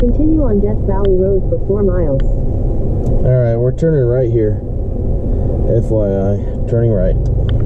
Continue on Death Valley Road for 4 miles. Alright, we're turning right here. FYI, turning right.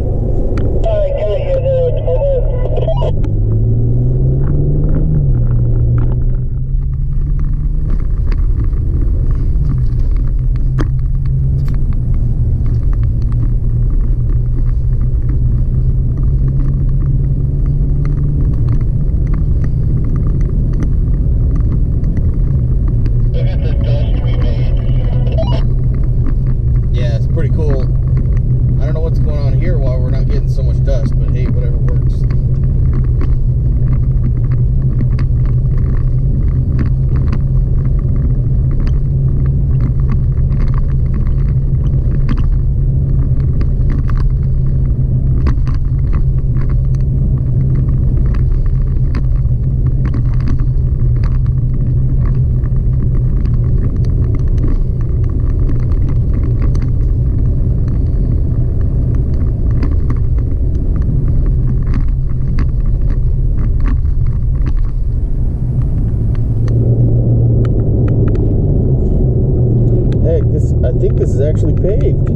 I think this is actually paved.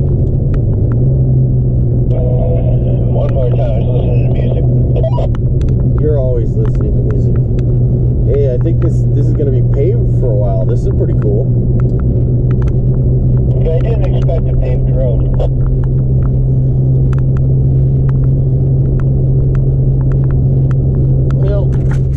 One more time, I was listening to music. You're always listening to music. Hey, I think this is going to be paved for a while. This is pretty cool. Yeah, I didn't expect a paved road.